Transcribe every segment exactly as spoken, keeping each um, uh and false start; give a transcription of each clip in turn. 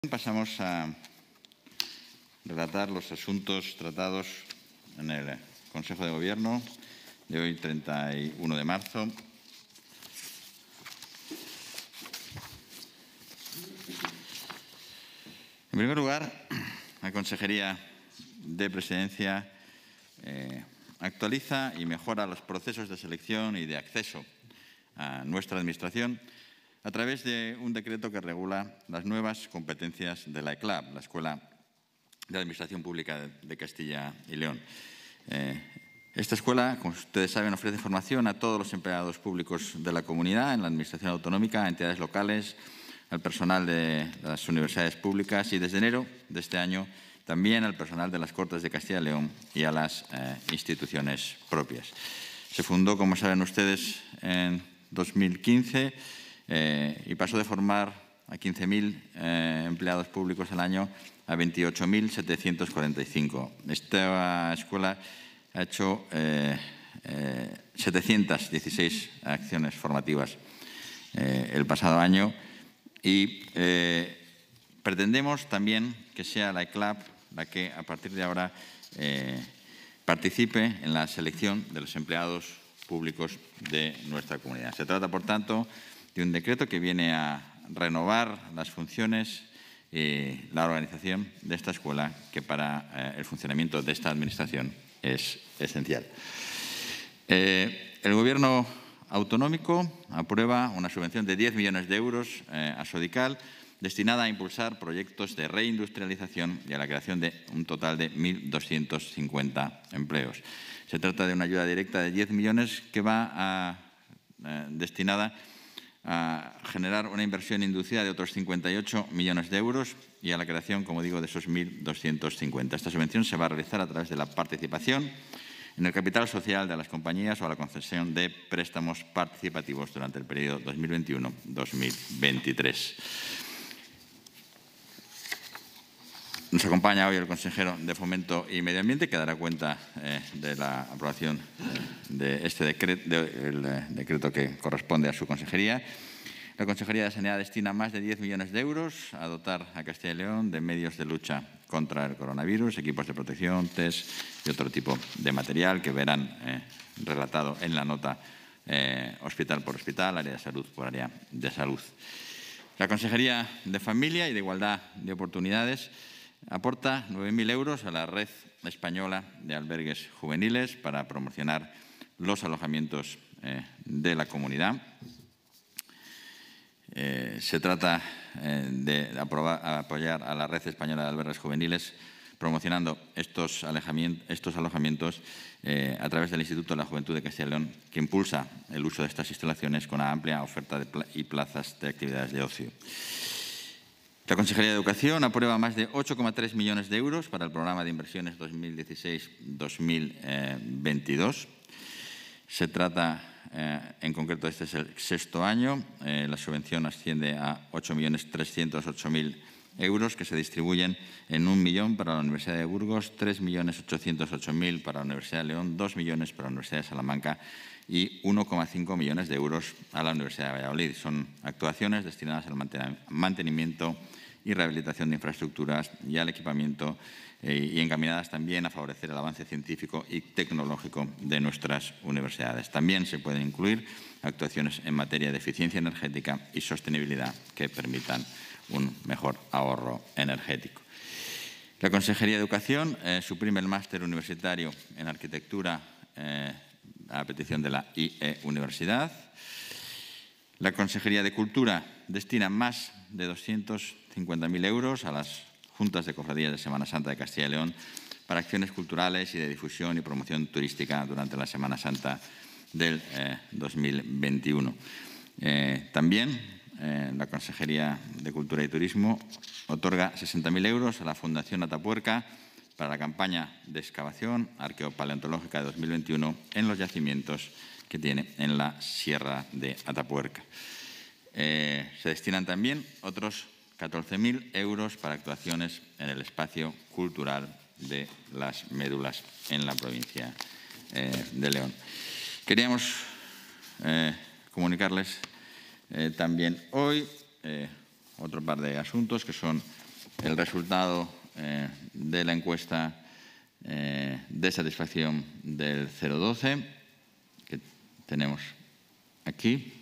Pasamos a relatar los asuntos tratados en el Consejo de Gobierno de hoy, treinta y uno de marzo. En primer lugar, la Consejería de Presidencia eh, actualiza y mejora los procesos de selección y de acceso a nuestra Administración a través de un decreto que regula las nuevas competencias de la E C L A B, la Escuela de Administración Pública de Castilla y León. Eh, esta escuela, como ustedes saben, ofrece formación a todos los empleados públicos de la comunidad, en la Administración autonómica, a entidades locales, al personal de las universidades públicas y, desde enero de este año, también al personal de las Cortes de Castilla y León y a las eh, instituciones propias. Se fundó, como saben ustedes, en dos mil quince eh, y pasó de formar a quince mil eh, empleados públicos al año a veintiocho mil setecientos cuarenta y cinco. Esta escuela ha hecho eh, eh, setecientas dieciséis acciones formativas eh, el pasado año y eh, pretendemos también que sea la E C L A B la que, a partir de ahora, eh, participe en la selección de los empleados públicos de nuestra comunidad. Se trata, por tanto, de un decreto que viene a renovar las funciones y la organización de esta escuela, que para eh, el funcionamiento de esta Administración es esencial. Eh, el Gobierno autonómico aprueba una subvención de diez millones de euros eh, a Sodical, destinada a impulsar proyectos de reindustrialización y a la creación de un total de mil doscientos cincuenta empleos. Se trata de una ayuda directa de diez millones que va a, eh, destinada a generar una inversión inducida de otros cincuenta y ocho millones de euros y a la creación, como digo, de esos mil doscientos cincuenta. Esta subvención se va a realizar a través de la participación en el capital social de las compañías o a la concesión de préstamos participativos durante el periodo dos mil veintiuno a dos mil veintitrés. Nos acompaña hoy el consejero de Fomento y Medio Ambiente, que dará cuenta eh, de la aprobación eh, de este decreto, de, el, eh, decreto que corresponde a su consejería. La Consejería de Sanidad destina más de diez millones de euros a dotar a Castilla y León de medios de lucha contra el coronavirus, equipos de protección, test y otro tipo de material que verán eh, relatado en la nota eh, hospital por hospital, área de salud por área de salud. La Consejería de Familia y de Igualdad de Oportunidades aporta nueve mil euros a la Red Española de Albergues Juveniles para promocionar los alojamientos eh, de la comunidad. Eh, se trata eh, de aprobar, apoyar a la Red Española de Albergues Juveniles promocionando estos, estos alojamientos eh, a través del Instituto de la Juventud de Castilla y León, que impulsa el uso de estas instalaciones con una amplia oferta de pla y plazas de actividades de ocio. La Consejería de Educación aprueba más de ocho coma tres millones de euros para el programa de inversiones dos mil dieciséis a dos mil veintidós. Se trata, eh, en concreto, este es el sexto año. Eh, la subvención asciende a ocho millones trescientos ocho mil euros, que se distribuyen en un millón para la Universidad de Burgos, tres millones ochocientos ocho mil para la Universidad de León, dos millones para la Universidad de Salamanca y uno coma cinco millones de euros a la Universidad de Valladolid. Son actuaciones destinadas al mantenimiento y rehabilitación de infraestructuras y al equipamiento eh, y encaminadas también a favorecer el avance científico y tecnológico de nuestras universidades. También se pueden incluir actuaciones en materia de eficiencia energética y sostenibilidad que permitan un mejor ahorro energético. La Consejería de Educación eh, suprime el máster universitario en arquitectura eh, a petición de la I E Universidad. La Consejería de Cultura destina más de doscientos cincuenta mil euros a las juntas de cofradías de Semana Santa de Castilla y León para acciones culturales y de difusión y promoción turística durante la Semana Santa del eh, dos mil veintiuno. Eh, también eh, la Consejería de Cultura y Turismo otorga sesenta mil euros a la Fundación Atapuerca para la campaña de excavación arqueopaleontológica de dos mil veintiuno en los yacimientos que tiene en la Sierra de Atapuerca. Eh, se destinan también otros catorce mil euros para actuaciones en el espacio cultural de las Médulas en la provincia eh, de León. Queríamos eh, comunicarles eh, también hoy eh, otro par de asuntos que son el resultado eh, de la encuesta eh, de satisfacción del cero doce, que tenemos aquí.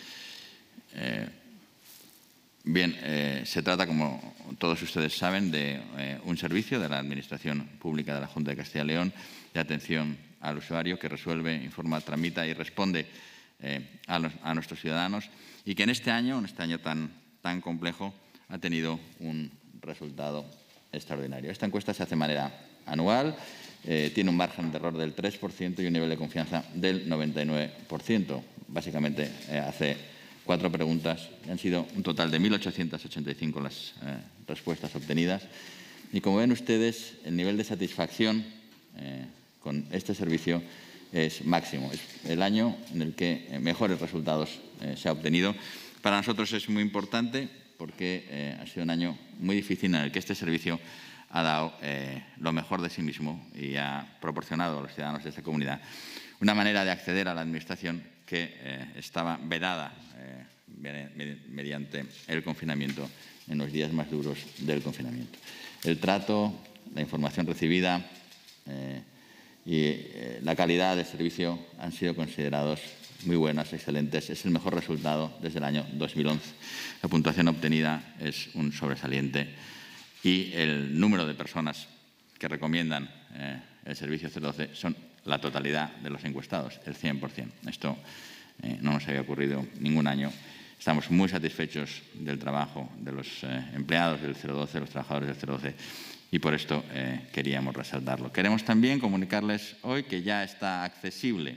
Eh, bien, eh, se trata, como todos ustedes saben, de eh, un servicio de la Administración Pública de la Junta de Castilla y León de atención al usuario que resuelve, informa, tramita y responde eh, a, los, a nuestros ciudadanos, y que en este año, en este año tan, tan complejo, ha tenido un resultado extraordinario. Esta encuesta se hace de manera anual, eh, tiene un margen de error del tres por ciento y un nivel de confianza del noventa y nueve por ciento. Básicamente eh, hace cuatro preguntas y han sido un total de mil ochocientas ochenta y cinco las eh, respuestas obtenidas. Y como ven ustedes, el nivel de satisfacción eh, con este servicio es máximo. Es el año en el que mejores resultados eh, se ha obtenido. Para nosotros es muy importante porque eh, ha sido un año muy difícil en el que este servicio ha dado eh, lo mejor de sí mismo y ha proporcionado a los ciudadanos de esta comunidad una manera de acceder a la Administración que eh, estaba vedada eh, mediante el confinamiento en los días más duros del confinamiento. El trato, la información recibida eh, y eh, la calidad del servicio han sido considerados muy buenas, excelentes. Es el mejor resultado desde el año dos mil once. La puntuación obtenida es un sobresaliente y el número de personas que recomiendan eh, el servicio cero doce son la totalidad de los encuestados, el cien por cien. Esto eh, no nos había ocurrido ningún año. Estamos muy satisfechos del trabajo de los eh, empleados del cero doce, los trabajadores del cero doce, y por esto eh, queríamos resaltarlo. Queremos también comunicarles hoy que ya está accesible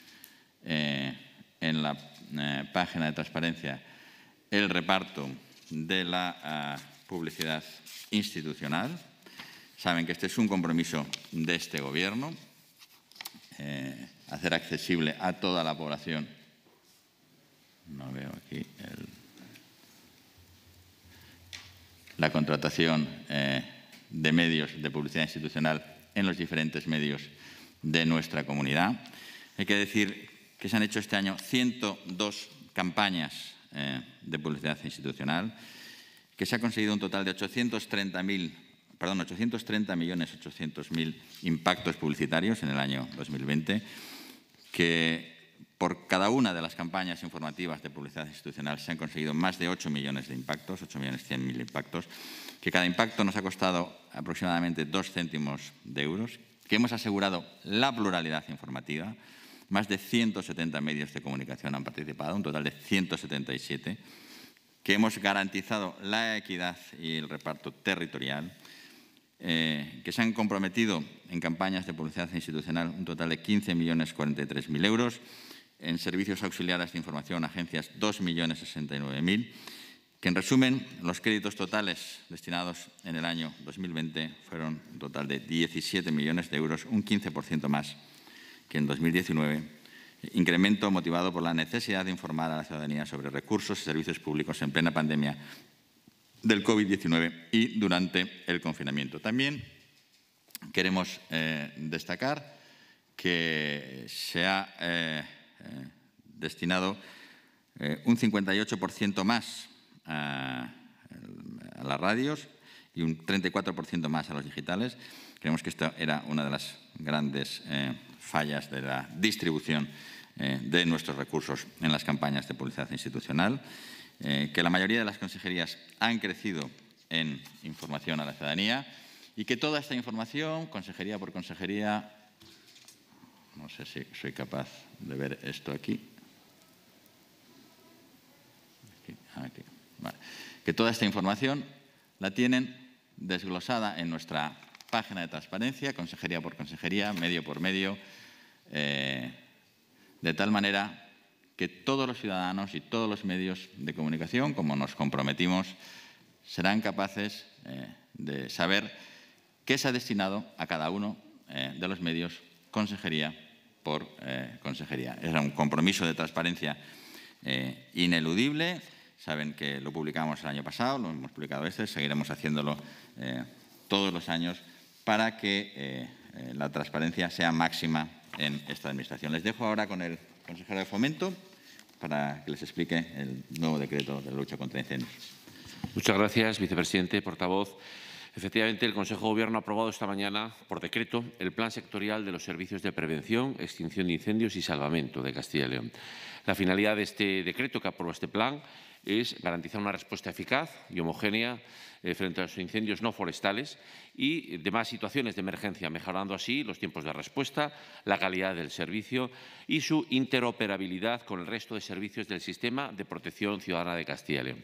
eh, en la eh, página de transparencia el reparto de la uh, publicidad institucional. Saben que este es un compromiso de este Gobierno, eh, hacer accesible a toda la población. No veo aquí el, la contratación eh, de medios de publicidad institucional en los diferentes medios de nuestra comunidad. Hay que decir que se han hecho este año ciento dos campañas eh, de publicidad institucional, que se ha conseguido un total de ochocientos treinta millones ochocientos mil impactos publicitarios en el año dos mil veinte, que por cada una de las campañas informativas de publicidad institucional se han conseguido más de ocho millones de impactos, ocho millones cien mil impactos, que cada impacto nos ha costado aproximadamente dos céntimos de euros, que hemos asegurado la pluralidad informativa. Más de ciento setenta medios de comunicación han participado, un total de ciento setenta y siete, que hemos garantizado la equidad y el reparto territorial, eh, que se han comprometido en campañas de publicidad institucional un total de quince millones cuarenta y tres mil euros, en servicios auxiliares de información, agencias, dos millones sesenta y nueve mil, que en resumen, los créditos totales destinados en el año dos mil veinte fueron un total de diecisiete millones de euros, un quince por ciento más que en dos mil diecinueve, incremento motivado por la necesidad de informar a la ciudadanía sobre recursos y servicios públicos en plena pandemia del COVID diecinueve y durante el confinamiento. También queremos eh, destacar que se ha eh, eh, destinado eh, un cincuenta y ocho por ciento más a, a las radios y un treinta y cuatro por ciento más a los digitales. Creemos que esta era una de las grandes eh, fallas de la distribución eh, de nuestros recursos en las campañas de publicidad institucional, eh, que la mayoría de las consejerías han crecido en información a la ciudadanía y que toda esta información, consejería por consejería, no sé si soy capaz de ver esto aquí, aquí, aquí. Vale. Que toda esta información la tienen desglosada en nuestra página de transparencia, consejería por consejería, medio por medio, eh, de tal manera que todos los ciudadanos y todos los medios de comunicación, como nos comprometimos, serán capaces eh, de saber qué se ha destinado a cada uno eh, de los medios, consejería por eh, consejería. Era un compromiso de transparencia eh, ineludible. Saben que lo publicamos el año pasado, lo hemos publicado este, seguiremos haciéndolo eh, todos los años para que eh, eh, la transparencia sea máxima en esta Administración. Les dejo ahora con el consejero de Fomento para que les explique el nuevo decreto de la lucha contra incendios. Muchas gracias, vicepresidente, portavoz. Efectivamente, el Consejo de Gobierno ha aprobado esta mañana, por decreto, el Plan Sectorial de los Servicios de Prevención, Extinción de Incendios y Salvamento de Castilla y León. La finalidad de este decreto que aprobó este plan es garantizar una respuesta eficaz y homogénea eh, frente a los incendios no forestales y demás situaciones de emergencia, mejorando así los tiempos de respuesta, la calidad del servicio y su interoperabilidad con el resto de servicios del Sistema de Protección Ciudadana de Castilla y León.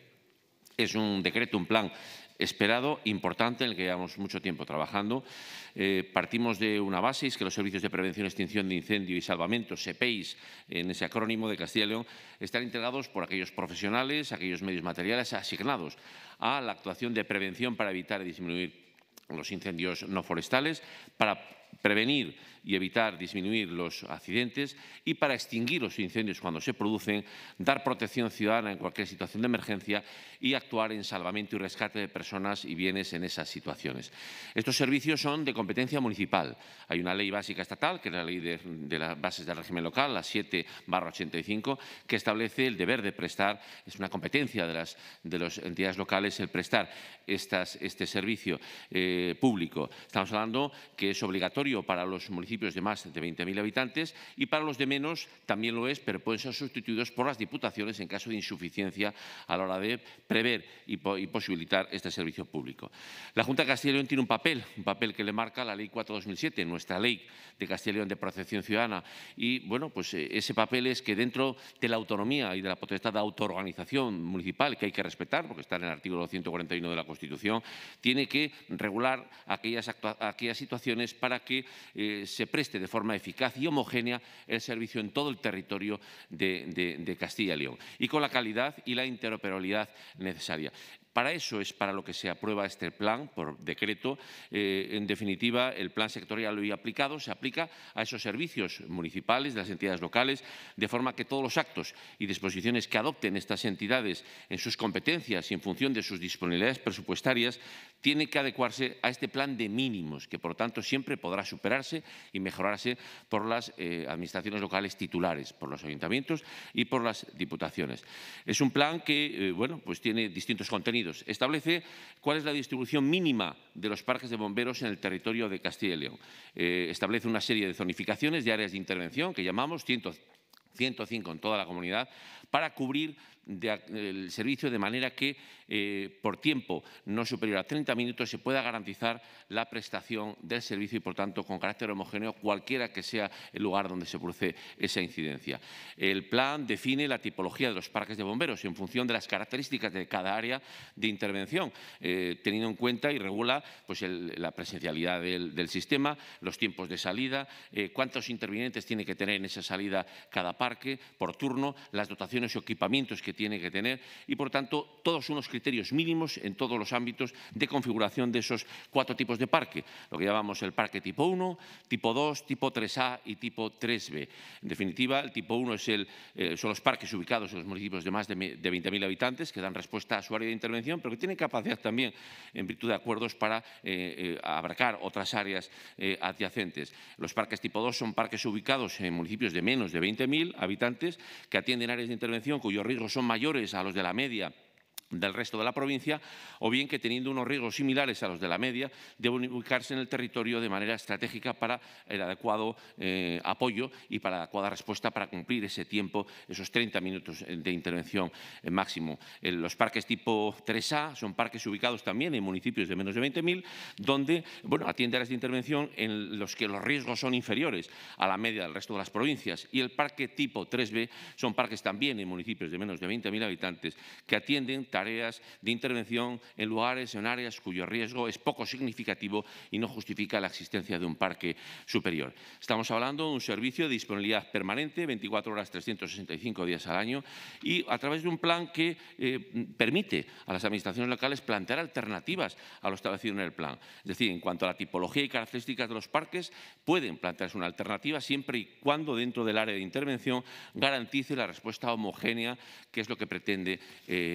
Es un decreto, un plan esperado, importante, en el que llevamos mucho tiempo trabajando. Eh, partimos de una base, es que los servicios de prevención, extinción de incendio y salvamento, S E P E I S, en ese acrónimo de Castilla y León, están integrados por aquellos profesionales, aquellos medios materiales asignados a la actuación de prevención para evitar y disminuir los incendios no forestales, para prevenir y evitar disminuir los accidentes y para extinguir los incendios cuando se producen, dar protección ciudadana en cualquier situación de emergencia y actuar en salvamento y rescate de personas y bienes en esas situaciones. Estos servicios son de competencia municipal. Hay una ley básica estatal, que es la ley de, de las bases del régimen local, la siete barra ochenta y cinco, que establece el deber de prestar, es una competencia de las, de las entidades locales el prestar estas, este servicio eh, público. Estamos hablando que es obligatorio para los municipios de más de veinte mil habitantes y para los de menos también lo es, pero pueden ser sustituidos por las diputaciones en caso de insuficiencia a la hora de prever y, po y posibilitar este servicio público. La Junta de Castilla y León tiene un papel, un papel que le marca la Ley cuatro barra dos mil siete, nuestra Ley de Castilla y León de Protección Ciudadana. Y, bueno, pues eh, ese papel es que dentro de la autonomía y de la potestad de autoorganización municipal, que hay que respetar, porque está en el artículo ciento cuarenta y uno de la Constitución, tiene que regular aquellas, aquellas situaciones para que eh, se preste de forma eficaz y homogénea el servicio en todo el territorio de, de, de Castilla y León y con la calidad y la interoperabilidad necesaria. Para eso es para lo que se aprueba este plan por decreto. Eh, en definitiva, el plan sectorial hoy aplicado se aplica a esos servicios municipales de las entidades locales, de forma que todos los actos y disposiciones que adopten estas entidades en sus competencias y en función de sus disponibilidades presupuestarias tienen que adecuarse a este plan de mínimos, que por tanto siempre podrá superarse y mejorarse por las eh, administraciones locales titulares, por los ayuntamientos y por las diputaciones. Es un plan que eh, bueno, pues tiene distintos contenidos. Establece cuál es la distribución mínima de los parques de bomberos en el territorio de Castilla y León. Eh, establece una serie de zonificaciones de áreas de intervención que llamamos ciento cinco en toda la comunidad para cubrir de, el servicio de manera que eh, por tiempo no superior a treinta minutos se pueda garantizar la prestación del servicio y, por tanto, con carácter homogéneo, cualquiera que sea el lugar donde se produce esa incidencia. El plan define la tipología de los parques de bomberos en función de las características de cada área de intervención, eh, teniendo en cuenta y regula pues, el, la presencialidad del, del sistema, los tiempos de salida, eh, cuántos intervinientes tiene que tener en esa salida cada parque por turno, las dotaciones o equipamientos que tiene que tener y, por tanto, todos unos criterios mínimos en todos los ámbitos de configuración de esos cuatro tipos de parque, lo que llamamos el parque tipo uno, tipo dos, tipo tres A y tipo tres B. En definitiva, el tipo uno es el, eh, son los parques ubicados en los municipios de más de, de veinte mil habitantes que dan respuesta a su área de intervención, pero que tienen capacidad también, en virtud de acuerdos, para eh, eh, abarcar otras áreas eh, adyacentes. Los parques tipo dos son parques ubicados en municipios de menos de veinte mil habitantes que atienden áreas de intervención cuyos riesgos son mayores a los de la media del resto de la provincia, o bien que teniendo unos riesgos similares a los de la media, deben ubicarse en el territorio de manera estratégica para el adecuado eh, apoyo y para la adecuada respuesta para cumplir ese tiempo, esos treinta minutos de intervención eh, máximo. En los parques tipo tres A son parques ubicados también en municipios de menos de veinte mil, donde bueno, atiende áreas de intervención en los que los riesgos son inferiores a la media del resto de las provincias. Y el parque tipo tres B son parques también en municipios de menos de veinte mil habitantes que atienden tareas de intervención en lugares, en áreas cuyo riesgo es poco significativo y no justifica la existencia de un parque superior. Estamos hablando de un servicio de disponibilidad permanente, veinticuatro horas, trescientos sesenta y cinco días al año, y a través de un plan que eh, permite a las administraciones locales plantear alternativas a lo establecido en el plan. Es decir, en cuanto a la tipología y características de los parques, pueden plantearse una alternativa siempre y cuando dentro del área de intervención garantice la respuesta homogénea, que es lo que pretende eh, el plan.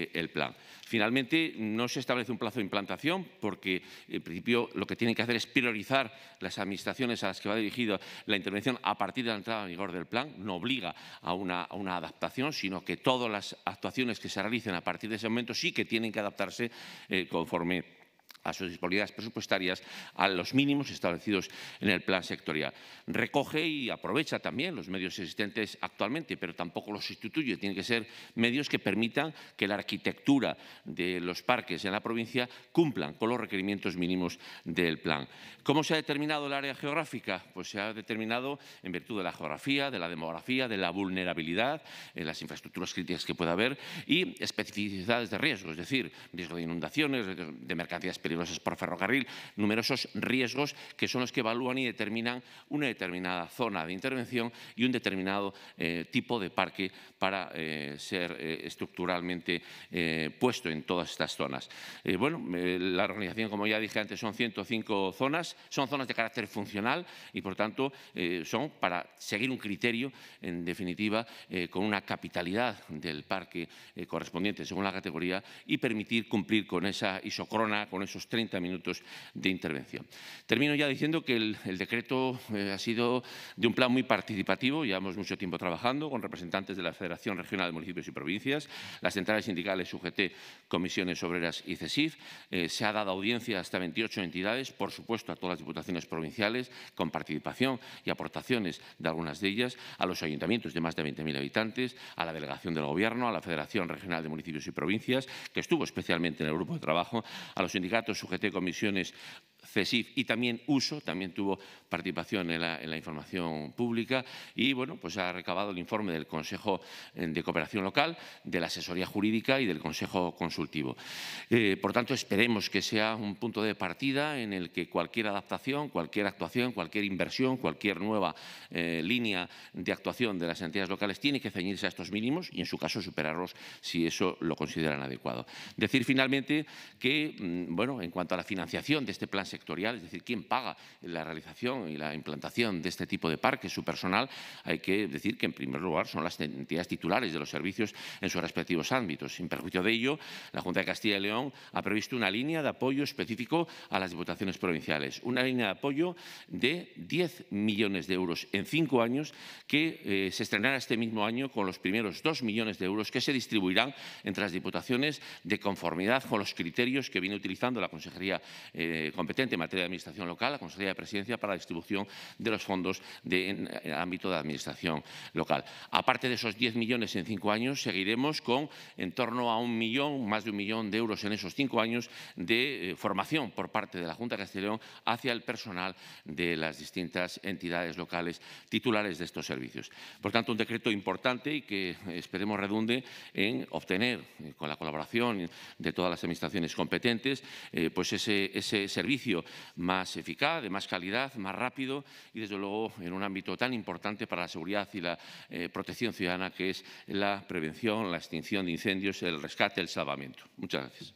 plan. Finalmente, no se establece un plazo de implantación porque, en principio, lo que tienen que hacer es priorizar las administraciones a las que va dirigida la intervención a partir de la entrada en vigor del plan. No obliga a una, a una adaptación, sino que todas las actuaciones que se realicen a partir de ese momento sí que tienen que adaptarse eh, conforme a sus disponibilidades presupuestarias a los mínimos establecidos en el plan sectorial. Recoge y aprovecha también los medios existentes actualmente, pero tampoco los sustituye. Tienen que ser medios que permitan que la arquitectura de los parques en la provincia cumplan con los requerimientos mínimos del plan. ¿Cómo se ha determinado el área geográfica? Pues se ha determinado en virtud de la geografía, de la demografía, de la vulnerabilidad, en las infraestructuras críticas que pueda haber y especificidades de riesgo, es decir, riesgo de inundaciones, de mercancías peligrosas por ferrocarril, numerosos riesgos que son los que evalúan y determinan una determinada zona de intervención y un determinado eh, tipo de parque para eh, ser eh, estructuralmente eh, puesto en todas estas zonas. Eh, bueno, eh, la organización, como ya dije antes, son ciento cinco zonas, son zonas de carácter funcional y, por tanto, eh, son para seguir un criterio, en definitiva, eh, con una capitalidad del parque eh, correspondiente según la categoría y permitir cumplir con esa isocrona, con esos treinta minutos de intervención. Termino ya diciendo que el, el decreto eh, ha sido de un plan muy participativo. Llevamos mucho tiempo trabajando con representantes de la Federación Regional de Municipios y Provincias, las centrales sindicales U G T, Comisiones Obreras y CESIF. Eh, se ha dado audiencia a hasta veintiocho entidades, por supuesto a todas las diputaciones provinciales, con participación y aportaciones de algunas de ellas, a los ayuntamientos de más de veinte mil habitantes, a la delegación del Gobierno, a la Federación Regional de Municipios y Provincias, que estuvo especialmente en el grupo de trabajo, a los sindicatos U G T, Comisiones, CESIF y también Uso, también tuvo participación en la, en la información pública y, bueno, pues ha recabado el informe del Consejo de Cooperación Local, de la Asesoría Jurídica y del Consejo Consultivo. Eh, por tanto, esperemos que sea un punto de partida en el que cualquier adaptación, cualquier actuación, cualquier inversión, cualquier nueva eh, línea de actuación de las entidades locales tiene que ceñirse a estos mínimos y, en su caso, superarlos si eso lo consideran adecuado. Decir, finalmente, que, bueno, en cuanto a la financiación de este plan sectorial, es decir, quién paga la realización y la implantación de este tipo de parques, su personal, hay que decir que, en primer lugar, son las entidades titulares de los servicios en sus respectivos ámbitos. Sin perjuicio de ello, la Junta de Castilla y León ha previsto una línea de apoyo específico a las diputaciones provinciales, una línea de apoyo de diez millones de euros en cinco años que eh, se estrenará este mismo año con los primeros dos millones de euros que se distribuirán entre las diputaciones de conformidad con los criterios que viene utilizando la Consejería eh, competente en materia de administración local, la Consejería de Presidencia, para la distribución de los fondos de, en el ámbito de administración local. Aparte de esos diez millones en cinco años, seguiremos con en torno a un millón, más de un millón de euros en esos cinco años de eh, formación por parte de la Junta de Castilla y León hacia el personal de las distintas entidades locales titulares de estos servicios. Por tanto, un decreto importante y que esperemos redunde en obtener, eh, con la colaboración de todas las administraciones competentes, eh, pues ese, ese servicio más eficaz, de más calidad, más rápido y, desde luego, en un ámbito tan importante para la seguridad y la eh, protección ciudadana, que es la prevención, la extinción de incendios, el rescate, el salvamento. Muchas gracias.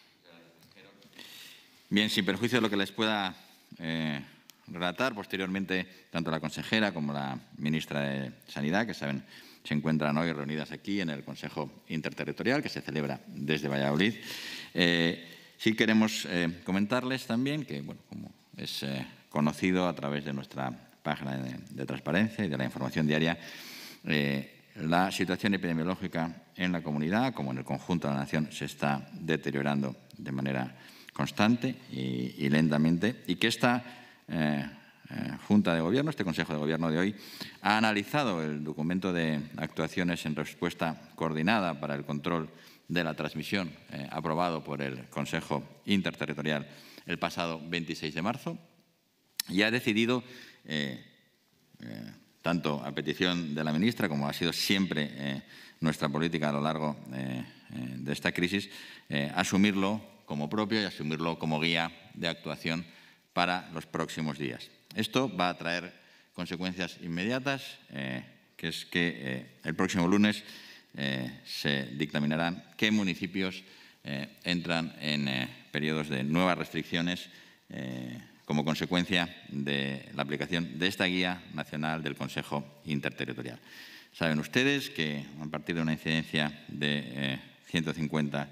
Bien, sin perjuicio de lo que les pueda eh, relatar posteriormente tanto la consejera como la ministra de Sanidad, que saben se encuentran hoy reunidas aquí en el Consejo Interterritorial, que se celebra desde Valladolid. Eh, sí queremos eh, comentarles también que, bueno, como es eh, conocido a través de nuestra página de, de transparencia y de la información diaria, eh, la situación epidemiológica en la comunidad, como en el conjunto de la nación, se está deteriorando de manera constante y, y lentamente, y que esta eh, eh, Junta de Gobierno, este Consejo de Gobierno de hoy, ha analizado el documento de actuaciones en respuesta coordinada para el control de la transmisión eh, aprobado por el Consejo Interterritorial el pasado veintiséis de marzo y ha decidido, eh, eh, tanto a petición de la ministra, como ha sido siempre eh, nuestra política a lo largo eh, eh, de esta crisis, eh, asumirlo como propio y asumirlo como guía de actuación para los próximos días. Esto va a traer consecuencias inmediatas, eh, que es que eh, el próximo lunes eh, se dictaminarán qué municipios eh, entran en eh, periodos de nuevas restricciones eh, como consecuencia de la aplicación de esta guía nacional del Consejo Interterritorial. Saben ustedes que a partir de una incidencia de eh, ciento cincuenta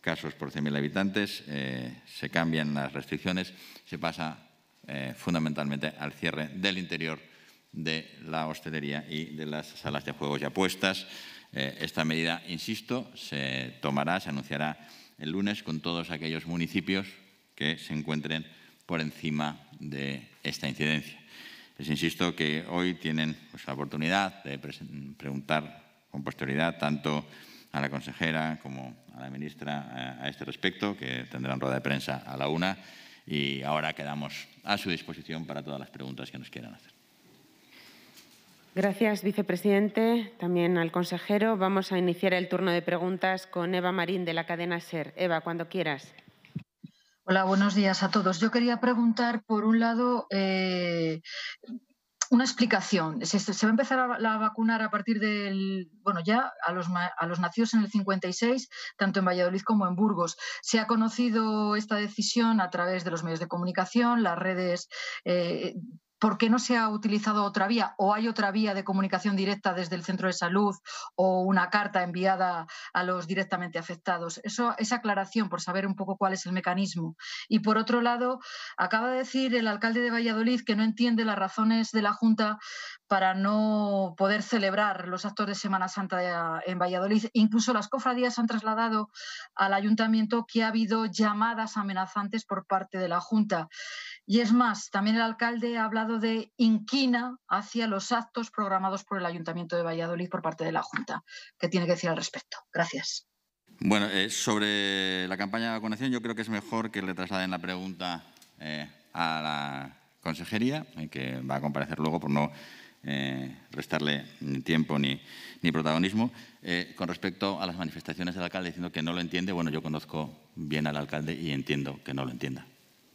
casos por cien mil habitantes, eh, se cambian las restricciones, se pasa eh, fundamentalmente al cierre del interior de la hostelería y de las salas de juegos y apuestas. Eh, esta medida, insisto, se tomará, se anunciará el lunes con todos aquellos municipios que se encuentren por encima de esta incidencia. Les insisto que hoy tienen pues, la oportunidad de preguntar con posterioridad tanto a la consejera como a la ministra a este respecto, que tendrán rueda de prensa a la una, y ahora quedamos a su disposición para todas las preguntas que nos quieran hacer. Gracias, vicepresidente. También al consejero. Vamos a iniciar el turno de preguntas con Eva Marín, de la cadena SER. Eva, cuando quieras. Hola, buenos días a todos. Yo quería preguntar, por un lado, eh, una explicación. Se, se va a empezar a, a vacunar a partir del, bueno, ya a los, a los nacidos en el cincuenta y seis, tanto en Valladolid como en Burgos. Se ha conocido esta decisión a través de los medios de comunicación, las redes. Eh, ¿Por qué no se ha utilizado otra vía? ¿O hay otra vía de comunicación directa desde el centro de salud o una carta enviada a los directamente afectados? Eso, esa aclaración, por saber un poco cuál es el mecanismo. Y por otro lado, acaba de decir el alcalde de Valladolid que no entiende las razones de la Junta para no poder celebrar los actos de Semana Santa en Valladolid. Incluso las cofradías han trasladado al ayuntamiento que ha habido llamadas amenazantes por parte de la Junta. Y es más, también el alcalde ha hablado de inquina hacia los actos programados por el Ayuntamiento de Valladolid por parte de la Junta. ¿Qué tiene que decir al respecto? Gracias. Bueno, eh, sobre la campaña de vacunación, yo creo que es mejor que le trasladen la pregunta eh, a la consejería, eh, que va a comparecer luego por no eh, restarle ni tiempo ni, ni protagonismo. Eh, con respecto a las manifestaciones del alcalde diciendo que no lo entiende, bueno, yo conozco bien al alcalde y entiendo que no lo entienda.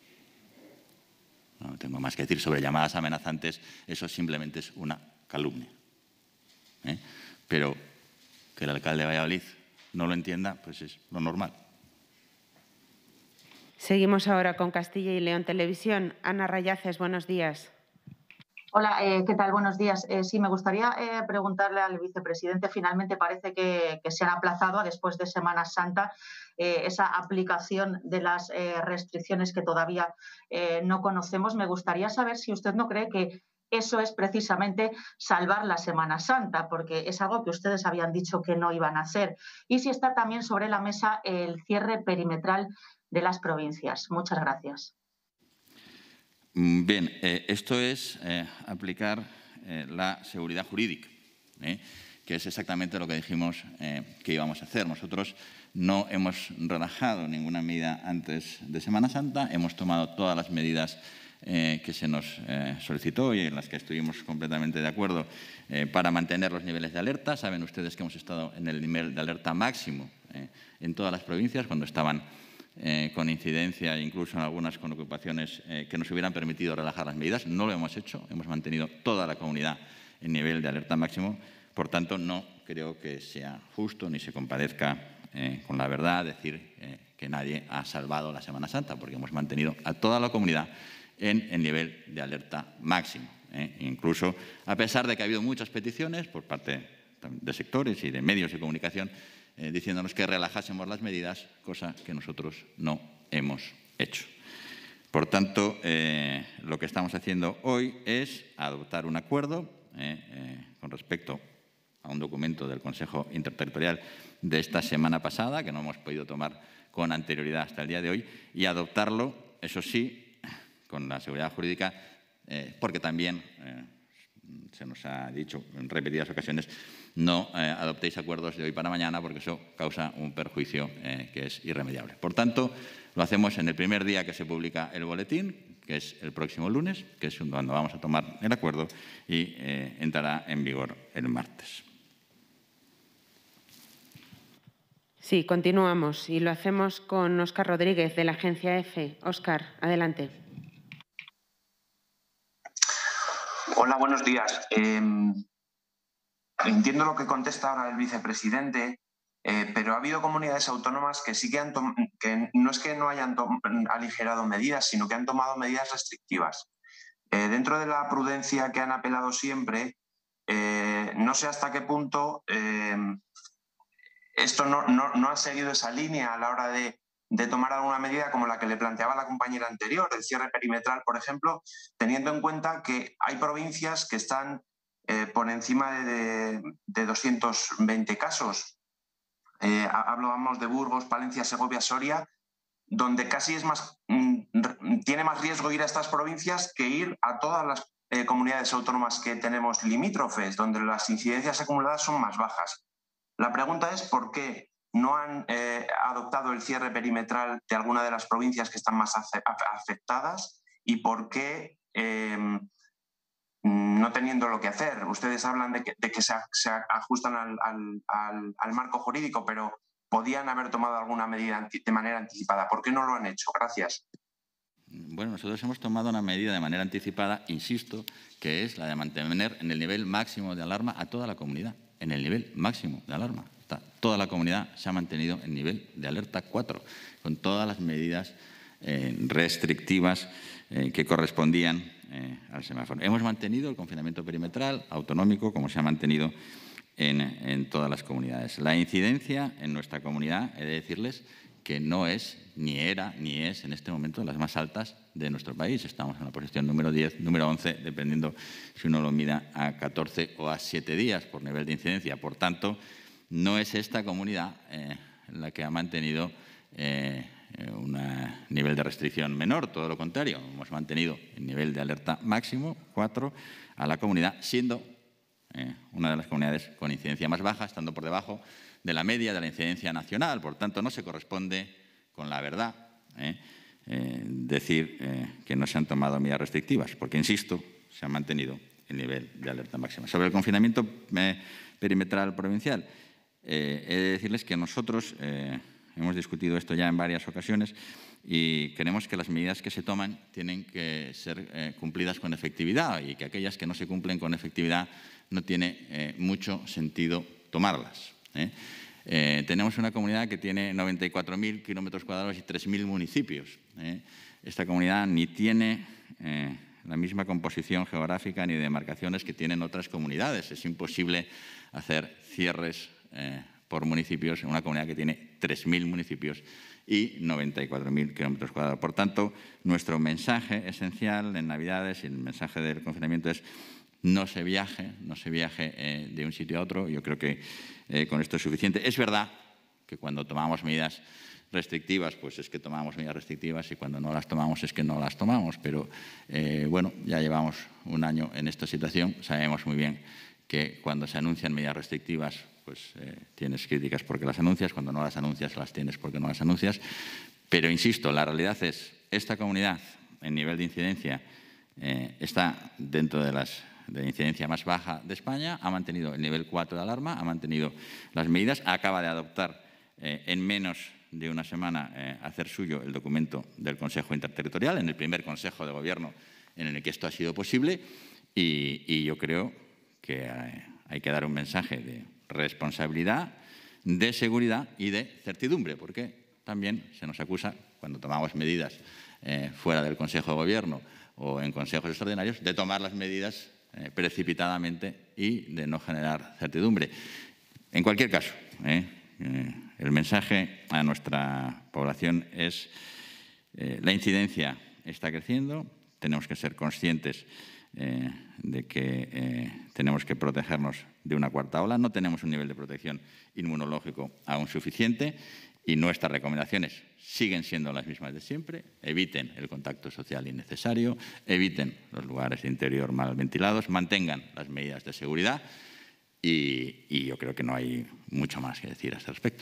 No tengo más que decir sobre llamadas amenazantes, eso simplemente es una calumnia. ¿Eh? Pero que el alcalde de Valladolid no lo entienda, pues es lo normal. Seguimos ahora con Castilla y León Televisión. Ana Rayaces, buenos días. Hola, eh, ¿qué tal? Buenos días. Eh, sí, me gustaría eh, preguntarle al vicepresidente. Finalmente parece que, que se han aplazado después de Semana Santa eh, esa aplicación de las eh, restricciones que todavía eh, no conocemos. Me gustaría saber si usted no cree que eso es precisamente salvar la Semana Santa, porque es algo que ustedes habían dicho que no iban a hacer. Y si está también sobre la mesa el cierre perimetral de las provincias. Muchas gracias. Bien, eh, esto es eh, aplicar eh, la seguridad jurídica, eh, que es exactamente lo que dijimos eh, que íbamos a hacer. Nosotros no hemos relajado ninguna medida antes de Semana Santa, hemos tomado todas las medidas eh, que se nos eh, solicitó y en las que estuvimos completamente de acuerdo eh, para mantener los niveles de alerta. Saben ustedes que hemos estado en el nivel de alerta máximo eh, en todas las provincias cuando estaban Eh, con incidencia e incluso en algunas con ocupaciones eh, que nos hubieran permitido relajar las medidas. No lo hemos hecho, hemos mantenido toda la comunidad en nivel de alerta máximo. Por tanto, no creo que sea justo ni se compadezca eh, con la verdad decir eh, que nadie ha salvado la Semana Santa, porque hemos mantenido a toda la comunidad en el nivel de alerta máximo. Eh. Incluso a pesar de que ha habido muchas peticiones por parte de sectores y de medios de comunicación Eh, diciéndonos que relajásemos las medidas, cosa que nosotros no hemos hecho. Por tanto, eh, lo que estamos haciendo hoy es adoptar un acuerdo eh, eh, con respecto a un documento del Consejo Interterritorial de esta semana pasada, que no hemos podido tomar con anterioridad hasta el día de hoy, y adoptarlo, eso sí, con la seguridad jurídica, eh, porque también eh, se nos ha dicho en repetidas ocasiones, no eh, adoptéis acuerdos de hoy para mañana porque eso causa un perjuicio eh, que es irremediable. Por tanto, lo hacemos en el primer día que se publica el boletín, que es el próximo lunes, que es cuando vamos a tomar el acuerdo y eh, entrará en vigor el martes. Sí, continuamos y lo hacemos con Óscar Rodríguez, de la agencia EFE. Óscar, adelante. Hola, buenos días. Eh, entiendo lo que contesta ahora el vicepresidente, eh, pero ha habido comunidades autónomas que sí que han tomado, que no es que no hayan aligerado medidas, sino que han tomado medidas restrictivas. Eh, dentro de la prudencia que han apelado siempre, eh, no sé hasta qué punto eh, esto no, no, no ha seguido esa línea a la hora de, de tomar alguna medida como la que le planteaba la compañera anterior, el cierre perimetral, por ejemplo, teniendo en cuenta que hay provincias que están eh, por encima de, de, de doscientos veinte casos. Eh, hablábamos de Burgos, Palencia, Segovia, Soria, donde casi es más, mm, tiene más riesgo ir a estas provincias que ir a todas las eh, comunidades autónomas que tenemos limítrofes, donde las incidencias acumuladas son más bajas. La pregunta es por qué no han eh, adoptado el cierre perimetral de alguna de las provincias que están más afectadas y por qué, eh, no teniendo lo que hacer. Ustedes hablan de que, de que se, se ajustan al, al, al, al marco jurídico, pero podían haber tomado alguna medida de manera anticipada. ¿Por qué no lo han hecho? Gracias. Bueno, nosotros hemos tomado una medida de manera anticipada, insisto, que es la de mantener en el nivel máximo de alarma a toda la comunidad. En el nivel máximo de alarma. Toda la comunidad se ha mantenido en nivel de alerta cuatro, con todas las medidas eh, restrictivas eh, que correspondían eh, al semáforo. Hemos mantenido el confinamiento perimetral autonómico, como se ha mantenido en, en todas las comunidades. La incidencia en nuestra comunidad, he de decirles que no es, ni era, ni es en este momento de las más altas de nuestro país. Estamos en la posición número diez, número once, dependiendo si uno lo mira a catorce o a siete días por nivel de incidencia. Por tanto, no es esta comunidad eh, la que ha mantenido eh, un nivel de restricción menor, todo lo contrario. Hemos mantenido el nivel de alerta máximo, cuatro, a la comunidad, siendo eh, una de las comunidades con incidencia más baja, estando por debajo de la media de la incidencia nacional. Por tanto, no se corresponde con la verdad eh, eh, decir eh, que no se han tomado medidas restrictivas, porque, insisto, se ha mantenido el nivel de alerta máxima. Sobre el confinamiento eh, perimetral provincial, eh, he de decirles que nosotros eh, hemos discutido esto ya en varias ocasiones y creemos que las medidas que se toman tienen que ser eh, cumplidas con efectividad y que aquellas que no se cumplen con efectividad no tiene eh, mucho sentido tomarlas. ¿eh? Eh, tenemos una comunidad que tiene noventa y cuatro mil kilómetros cuadrados y tres mil municipios. ¿eh? Esta comunidad ni tiene eh, la misma composición geográfica ni demarcaciones que tienen otras comunidades. Es imposible hacer cierres eh, por municipios en una comunidad que tiene tres mil municipios y noventa y cuatro mil kilómetros cuadrados. Por tanto, nuestro mensaje esencial en Navidades y el mensaje del confinamiento es no se viaje, no se viaje eh, de un sitio a otro. Yo creo que eh, con esto es suficiente. Es verdad que cuando tomamos medidas restrictivas, pues es que tomamos medidas restrictivas y cuando no las tomamos es que no las tomamos. Pero, eh, bueno, ya llevamos un año en esta situación. Sabemos muy bien que cuando se anuncian medidas restrictivas, pues eh, tienes críticas porque las anuncias. Cuando no las anuncias, las tienes porque no las anuncias. Pero, insisto, la realidad es esta comunidad, en nivel de incidencia, eh, está dentro de las de incidencia más baja de España, ha mantenido el nivel cuatro de alarma, ha mantenido las medidas, acaba de adoptar eh, en menos de una semana eh, hacer suyo el documento del Consejo Interterritorial, en el primer Consejo de Gobierno en el que esto ha sido posible y, y yo creo que eh, hay que dar un mensaje de responsabilidad, de seguridad y de certidumbre, porque también se nos acusa, cuando tomamos medidas eh, fuera del Consejo de Gobierno o en consejos extraordinarios, de tomar las medidas Eh, precipitadamente y de no generar certidumbre. En cualquier caso, eh, eh, el mensaje a nuestra población es eh, la incidencia está creciendo, tenemos que ser conscientes eh, de que eh, tenemos que protegernos de una cuarta ola, no tenemos un nivel de protección inmunológico aún suficiente y nuestras recomendaciones siguen siendo las mismas de siempre. Eviten el contacto social innecesario, eviten los lugares de interior mal ventilados, mantengan las medidas de seguridad y, y yo creo que no hay mucho más que decir a este respecto.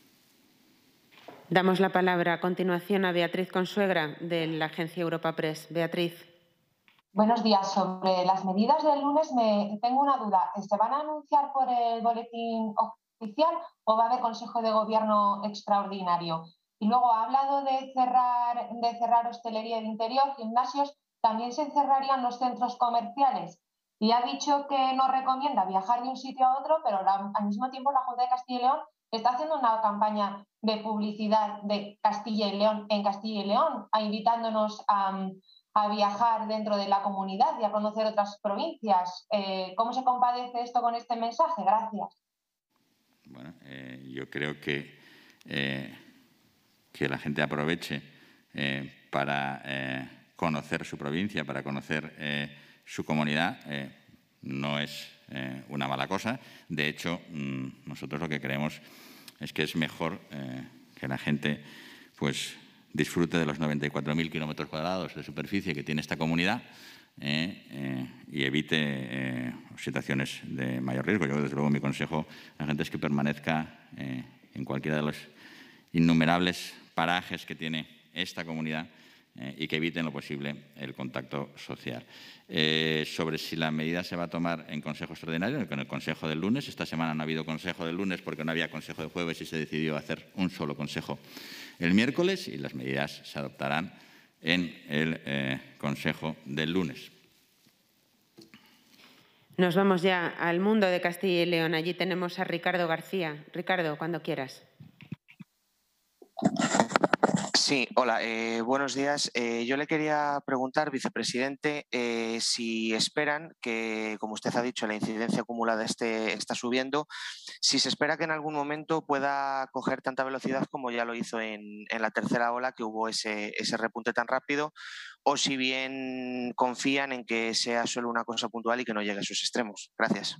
Damos la palabra a continuación a Beatriz Consuegra, de la agencia Europa Press. Beatriz. Buenos días. Sobre las medidas del lunes me tengo una duda. ¿Se van a anunciar por el boletín oficial o va a haber Consejo de Gobierno extraordinario? Y luego ha hablado de cerrar, de cerrar hostelería de interior, gimnasios. ¿También se cerrarían los centros comerciales? Y ha dicho que no recomienda viajar de un sitio a otro, pero la, al mismo tiempo la Junta de Castilla y León está haciendo una campaña de publicidad de Castilla y León en Castilla y León, invitándonos a, a viajar dentro de la comunidad y a conocer otras provincias. Eh, ¿Cómo se compadece esto con este mensaje? Gracias. bueno, eh, yo creo que, eh, que la gente aproveche eh, para eh, conocer su provincia, para conocer eh, su comunidad, eh, no es eh, una mala cosa. De hecho, mmm, nosotros lo que creemos es que es mejor eh, que la gente pues, disfrute de los noventa y cuatro mil kilómetros cuadrados de superficie que tiene esta comunidad eh, eh, y evite eh, situaciones de mayor riesgo. Yo, desde luego, mi consejo a la gente es que permanezca eh, en cualquiera de los innumerables parajes que tiene esta comunidad eh, y que eviten lo posible el contacto social. Eh, sobre si la medida se va a tomar en Consejo Extraordinario, en el Consejo del lunes. Esta semana no ha habido Consejo del lunes porque no había Consejo de jueves y se decidió hacer un solo Consejo el miércoles y las medidas se adoptarán en el eh, Consejo del lunes. Nos vamos ya al mundo de Castilla y León. Allí tenemos a Ricardo García. Ricardo, cuando quieras. Sí, hola, eh, buenos días. Eh, yo le quería preguntar, vicepresidente, eh, si esperan que, como usted ha dicho, la incidencia acumulada esté, está subiendo, si se espera que en algún momento pueda coger tanta velocidad como ya lo hizo en, en la tercera ola, que hubo ese, ese repunte tan rápido, o si bien confían en que sea solo una cosa puntual y que no llegue a sus extremos. Gracias.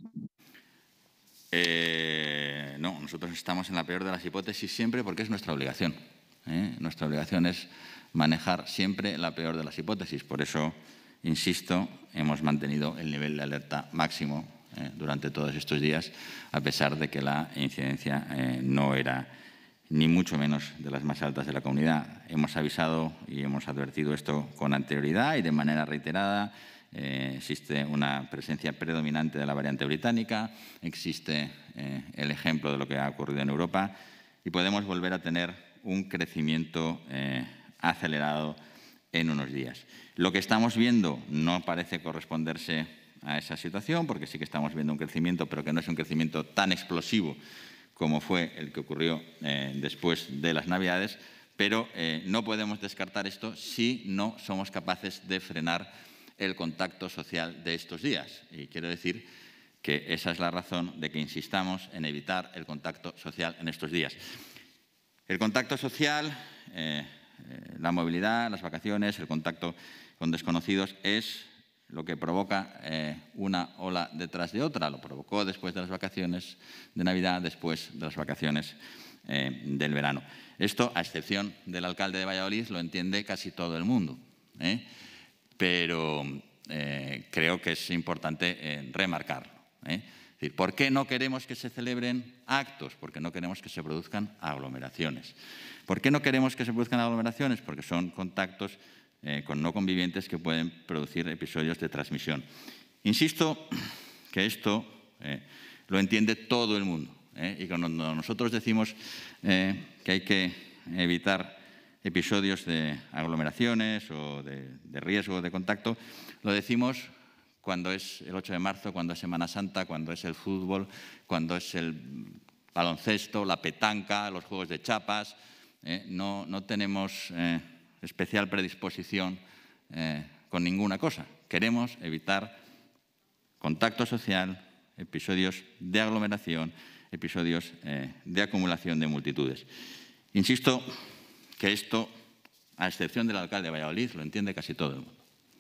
Eh, no, nosotros estamos en la peor de las hipótesis siempre porque es nuestra obligación. ¿eh? Nuestra obligación es manejar siempre la peor de las hipótesis. Por eso, insisto, hemos mantenido el nivel de alerta máximo eh, durante todos estos días, a pesar de que la incidencia eh, no era ni mucho menos de las más altas de la comunidad. Hemos avisado y hemos advertido esto con anterioridad y de manera reiterada. Eh, existe una presencia predominante de la variante británica, existe eh, el ejemplo de lo que ha ocurrido en Europa y podemos volver a tener un crecimiento eh, acelerado en unos días. Lo que estamos viendo no parece corresponderse a esa situación, porque sí que estamos viendo un crecimiento, pero que no es un crecimiento tan explosivo como fue el que ocurrió eh, después de las Navidades, pero eh, no podemos descartar esto si no somos capaces de frenar el contacto social de estos días. Y quiero decir que esa es la razón de que insistamos en evitar el contacto social en estos días. El contacto social, eh, eh, la movilidad, las vacaciones, el contacto con desconocidos es lo que provoca eh, una ola detrás de otra. Lo provocó después de las vacaciones de Navidad, después de las vacaciones eh, del verano. Esto, a excepción del alcalde de Valladolid, lo entiende casi todo el mundo, ¿eh? Pero eh, creo que es importante eh, remarcarlo. ¿eh? Es decir, ¿por qué no queremos que se celebren actos? Porque no queremos que se produzcan aglomeraciones. ¿Por qué no queremos que se produzcan aglomeraciones? Porque son contactos eh, con no convivientes que pueden producir episodios de transmisión. Insisto que esto eh, lo entiende todo el mundo. ¿eh? Y cuando nosotros decimos eh, que hay que evitar episodios de aglomeraciones o de, de riesgo de contacto, lo decimos cuando es el ocho de marzo, cuando es Semana Santa, cuando es el fútbol, cuando es el baloncesto, la petanca, los juegos de chapas. Eh, no, no tenemos eh, especial predisposición eh, con ninguna cosa. Queremos evitar contacto social, episodios de aglomeración, episodios eh, de acumulación de multitudes. Insisto que esto, a excepción del alcalde de Valladolid, lo entiende casi todo el mundo.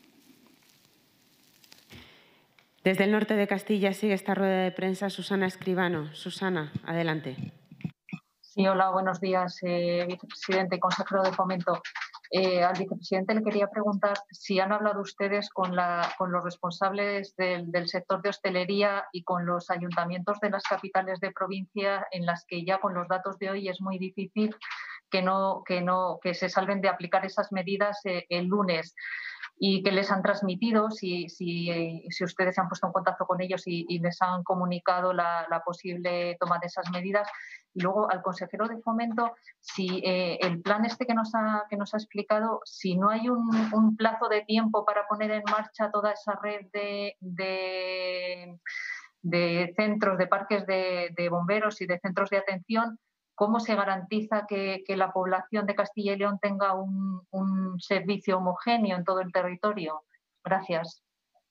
Desde el norte de Castilla sigue esta rueda de prensa Susana Escribano. Susana, adelante. Sí, hola, buenos días, eh, vicepresidente y consejero de Fomento. Eh, al vicepresidente le quería preguntar si han hablado ustedes con, la, con los responsables del, del sector de hostelería y con los ayuntamientos de las capitales de provincia, en las que ya con los datos de hoy es muy difícil que no, que no, que se salven de aplicar esas medidas eh, el lunes, y que les han transmitido, si, si, si ustedes se han puesto en contacto con ellos y, y les han comunicado la, la posible toma de esas medidas. Y luego al consejero de Fomento, si eh, el plan este que nos ha, que nos ha explicado, si no hay un, un plazo de tiempo para poner en marcha toda esa red de, de, de centros, de parques de, de bomberos y de centros de atención, ¿cómo se garantiza que, que la población de Castilla y León tenga un, un servicio homogéneo en todo el territorio? Gracias.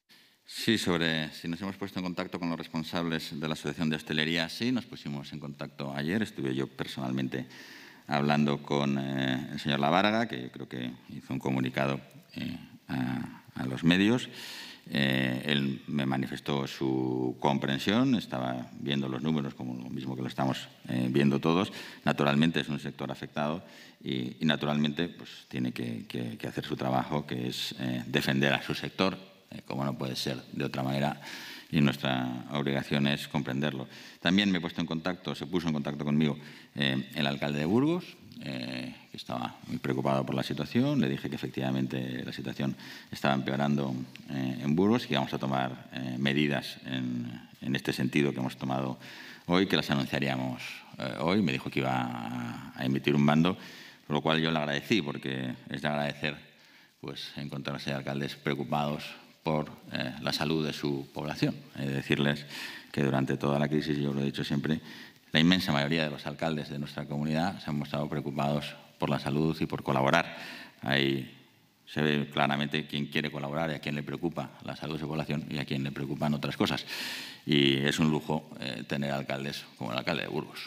Sí, sobre si nos hemos puesto en contacto con los responsables de la Asociación de Hostelería, sí, nos pusimos en contacto ayer. Estuve yo personalmente hablando con eh, el señor Lavarga, que yo creo que hizo un comunicado eh, a, a los medios. Eh, él me manifestó su comprensión, estaba viendo los números como lo mismo que lo estamos eh, viendo todos. Naturalmente es un sector afectado y, y naturalmente pues, tiene que, que, que hacer su trabajo, que es eh, defender a su sector, eh, como no puede ser de otra manera, y nuestra obligación es comprenderlo. También me he puesto en contacto, se puso en contacto conmigo eh, el alcalde de Burgos, eh, que estaba muy preocupado por la situación. Le dije que efectivamente la situación estaba empeorando eh, en Burgos y que íbamos a tomar eh, medidas en, en este sentido que hemos tomado hoy, que las anunciaríamos eh, hoy. Me dijo que iba a, a emitir un bando, por lo cual yo le agradecí, porque es de agradecer pues, encontrarse alcaldes preocupados por eh, la salud de su población. He de decirles que durante toda la crisis, yo lo he dicho siempre, la inmensa mayoría de los alcaldes de nuestra comunidad se han mostrado preocupados por la salud y por colaborar. Ahí se ve claramente quién quiere colaborar y a quién le preocupa la salud de su población y a quién le preocupan otras cosas. Y es un lujo eh, tener alcaldes como el alcalde de Burgos.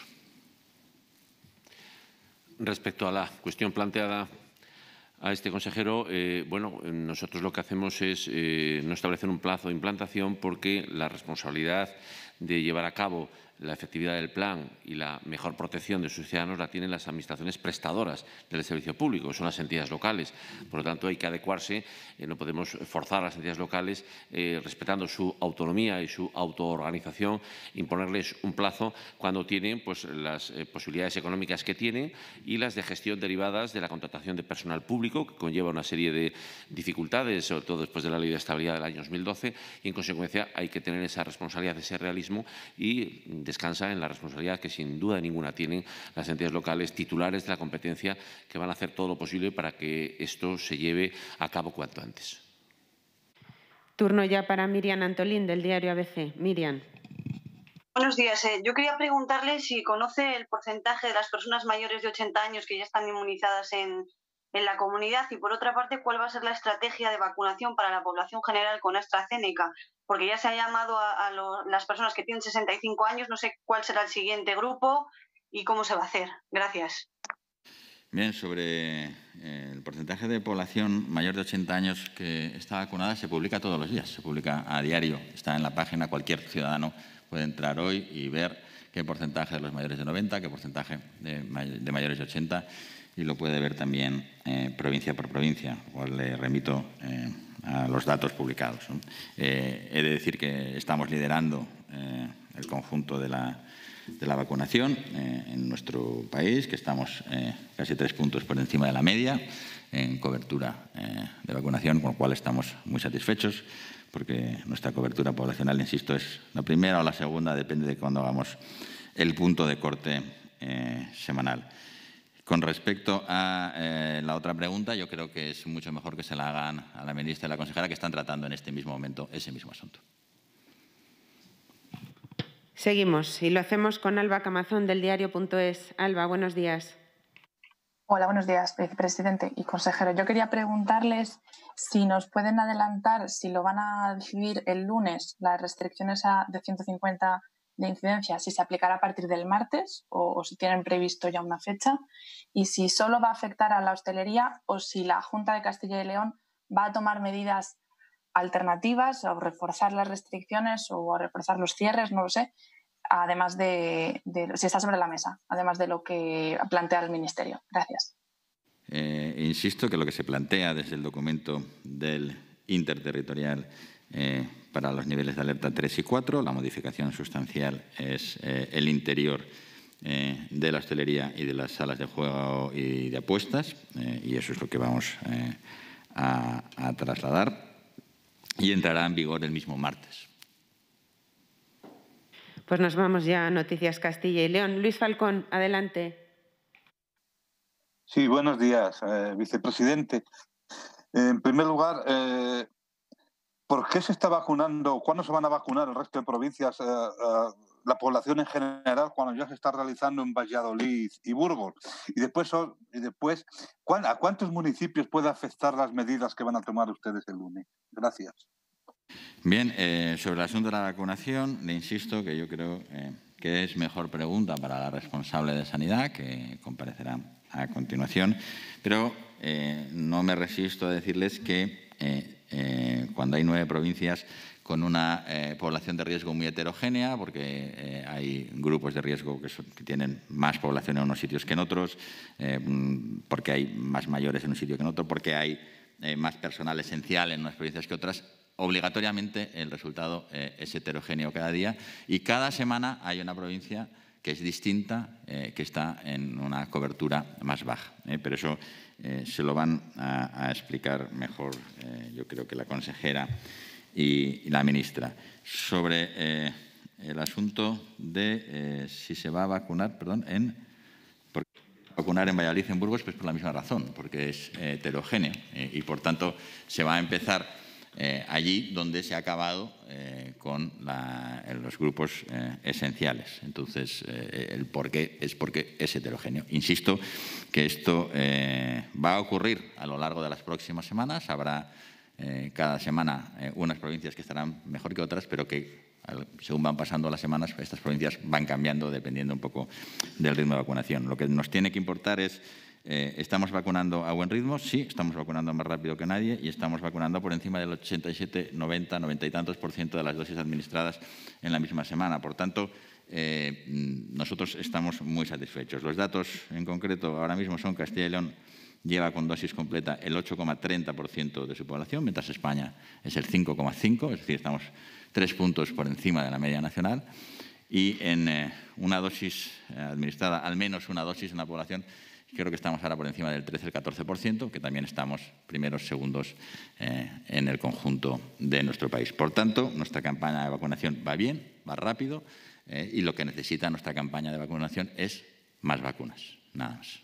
Respecto a la cuestión planteada a este consejero, eh, bueno, nosotros lo que hacemos es eh, no establecer un plazo de implantación porque la responsabilidad de llevar a cabo la efectividad del plan y la mejor protección de sus ciudadanos la tienen las administraciones prestadoras del servicio público, son las entidades locales. Por lo tanto, hay que adecuarse, eh, no podemos forzar a las entidades locales, eh, respetando su autonomía y su autoorganización, imponerles un plazo cuando tienen pues, las eh, posibilidades económicas que tienen y las de gestión derivadas de la contratación de personal público, que conlleva una serie de dificultades, sobre todo después de la Ley de Estabilidad del año dos mil doce, y en consecuencia hay que tener esa responsabilidad, ese realismo y descansa en la responsabilidad que sin duda ninguna tienen las entidades locales titulares de la competencia, que van a hacer todo lo posible para que esto se lleve a cabo cuanto antes. Turno ya para Miriam Antolín, del diario A B C. Miriam. Buenos días. Eh, yo quería preguntarle si conoce el porcentaje de las personas mayores de ochenta años que ya están inmunizadas en, en la comunidad y, por otra parte, cuál va a ser la estrategia de vacunación para la población general con AstraZeneca, porque ya se ha llamado a, a lo, las personas que tienen sesenta y cinco años, no sé cuál será el siguiente grupo y cómo se va a hacer. Gracias. Bien, sobre eh, el porcentaje de población mayor de ochenta años que está vacunada se publica todos los días, se publica a diario, está en la página, cualquier ciudadano puede entrar hoy y ver qué porcentaje de los mayores de noventa, qué porcentaje de, may de mayores de ochenta y lo puede ver también eh, provincia por provincia, lo cual le remito eh, a los datos publicados, ¿no? Eh, he de decir que estamos liderando eh, el conjunto de la, de la vacunación eh, en nuestro país, que estamos eh, casi tres puntos por encima de la media en cobertura eh, de vacunación, con lo cual estamos muy satisfechos, porque nuestra cobertura poblacional, insisto, es la primera o la segunda, depende de cuándo hagamos el punto de corte eh, semanal. Con respecto a eh, la otra pregunta, yo creo que es mucho mejor que se la hagan a la ministra y a la consejera, que están tratando en este mismo momento ese mismo asunto. Seguimos y lo hacemos con Alba Camazón, del diario punto es. Alba, buenos días. Hola, buenos días, vicepresidente y consejero. Yo quería preguntarles si nos pueden adelantar si lo van a decidir el lunes, las restricciones a, de ciento cincuenta de incidencia, si se aplicará a partir del martes o, o si tienen previsto ya una fecha, y si solo va a afectar a la hostelería o si la Junta de Castilla y León va a tomar medidas alternativas o reforzar las restricciones o a reforzar los cierres, no lo sé, además de, de si está sobre la mesa, además de lo que plantea el Ministerio. Gracias. Eh, insisto que lo que se plantea desde el documento del interterritorial eh, para los niveles de alerta tres y cuatro, la modificación sustancial es eh, el interior eh, de la hostelería y de las salas de juego y de apuestas, eh, y eso es lo que vamos eh, a, a trasladar, y entrará en vigor el mismo martes. Pues nos vamos ya a Noticias Castilla y León. Luis Falcón, adelante. Sí, buenos días, eh, vicepresidente. En primer lugar, eh, ¿por qué se está vacunando? ¿Cuándo se van a vacunar el resto de provincias, eh, eh, la población en general, cuando ya se está realizando en Valladolid y Burgos? Y después, y después ¿a cuántos municipios puede afectar las medidas que van a tomar ustedes el lunes? Gracias. Bien, eh, sobre el asunto de la vacunación, le insisto que yo creo eh, que es mejor pregunta para la responsable de Sanidad, que comparecerá a continuación, pero eh, no me resisto a decirles que eh, eh, cuando hay nueve provincias con una eh, población de riesgo muy heterogénea, porque eh, hay grupos de riesgo que, son, que tienen más población en unos sitios que en otros, eh, porque hay más mayores en un sitio que en otro, porque hay eh, más personal esencial en unas provincias que otras, obligatoriamente el resultado eh, es heterogéneo cada día y cada semana hay una provincia que es distinta, eh, que está en una cobertura más baja. Eh, pero eso eh, se lo van a, a explicar mejor, eh, yo creo que la consejera y, y la ministra. Sobre eh, el asunto de eh, si se va a vacunar, perdón, en... vacunar en Valladolid, en Burgos, pues por la misma razón, porque es eh, heterogéneo eh, y, por tanto, se va a empezar Eh, allí donde se ha acabado eh, con la, los grupos eh, esenciales. Entonces, eh, el porqué es porque es heterogéneo. Insisto que esto eh, va a ocurrir a lo largo de las próximas semanas. Habrá eh, cada semana eh, unas provincias que estarán mejor que otras, pero que según van pasando las semanas, estas provincias van cambiando dependiendo un poco del ritmo de vacunación. Lo que nos tiene que importar es Eh, ¿estamos vacunando a buen ritmo? Sí, estamos vacunando más rápido que nadie y estamos vacunando por encima del ochenta y siete, noventa, noventa y tantos por ciento de las dosis administradas en la misma semana. Por tanto, eh, nosotros estamos muy satisfechos. Los datos en concreto ahora mismo son Castilla y León lleva con dosis completa el ocho coma treinta por ciento de su población, mientras España es el cinco coma cinco por ciento, es decir, estamos tres puntos por encima de la media nacional. Y en eh, una dosis eh, administrada, al menos una dosis en la población, creo que estamos ahora por encima del trece al catorce por ciento, que también estamos primeros, segundos eh, en el conjunto de nuestro país. Por tanto, nuestra campaña de vacunación va bien, va rápido, eh, y lo que necesita nuestra campaña de vacunación es más vacunas, nada más.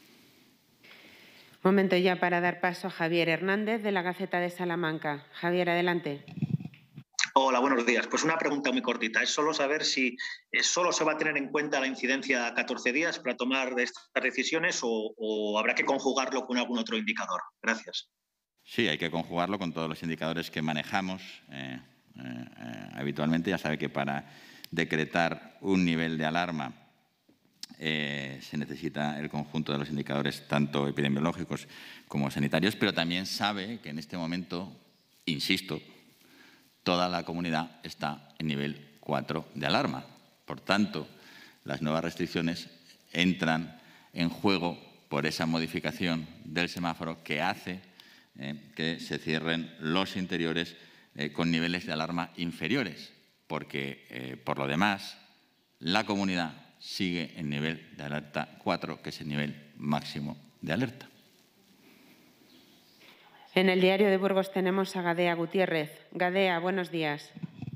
Momento ya para dar paso a Javier Hernández, de la Gaceta de Salamanca. Javier, adelante. Hola, buenos días. Pues una pregunta muy cortita. Es solo saber si eh, solo se va a tener en cuenta la incidencia a catorce días para tomar estas decisiones o, o habrá que conjugarlo con algún otro indicador. Gracias. Sí, hay que conjugarlo con todos los indicadores que manejamos eh, eh, eh, habitualmente. Ya sabe que para decretar un nivel de alarma eh, se necesita el conjunto de los indicadores tanto epidemiológicos como sanitarios, pero también sabe que en este momento, insisto, toda la comunidad está en nivel cuatro de alarma. Por tanto, las nuevas restricciones entran en juego por esa modificación del semáforo que hace eh, que se cierren los interiores eh, con niveles de alarma inferiores, porque, eh, por lo demás, la comunidad sigue en nivel de alerta cuatro, que es el nivel máximo de alerta. En el diario de Burgos tenemos a Gadea Gutiérrez. Gadea, buenos días.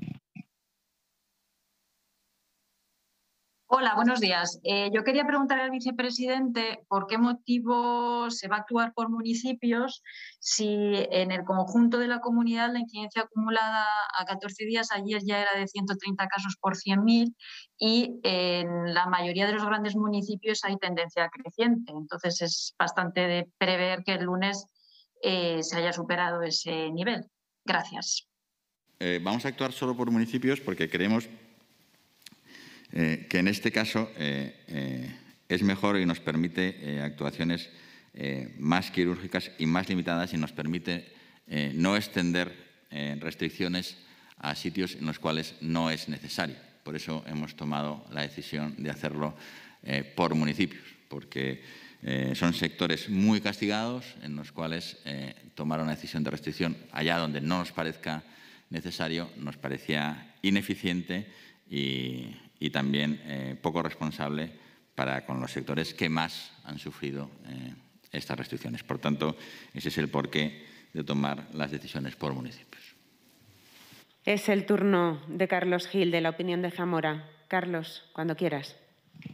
Hola, buenos días. Eh, yo quería preguntarle al vicepresidente por qué motivo se va a actuar por municipios si en el conjunto de la comunidad la incidencia acumulada a catorce días ayer ya era de ciento treinta casos por cien mil y en la mayoría de los grandes municipios hay tendencia creciente. Entonces es bastante de prever que el lunes Eh, se haya superado ese nivel. Gracias. Eh, vamos a actuar solo por municipios porque creemos eh, que en este caso eh, eh, es mejor y nos permite eh, actuaciones eh, más quirúrgicas y más limitadas y nos permite eh, no extender eh, restricciones a sitios en los cuales no es necesario. Por eso hemos tomado la decisión de hacerlo eh, por municipios, porque Eh, son sectores muy castigados en los cuales eh, tomar una decisión de restricción allá donde no nos parezca necesario nos parecía ineficiente y, y también eh, poco responsable para con los sectores que más han sufrido eh, estas restricciones. Por tanto, ese es el porqué de tomar las decisiones por municipios. Es el turno de Carlos Gil, de La Opinión de Zamora. Carlos, cuando quieras.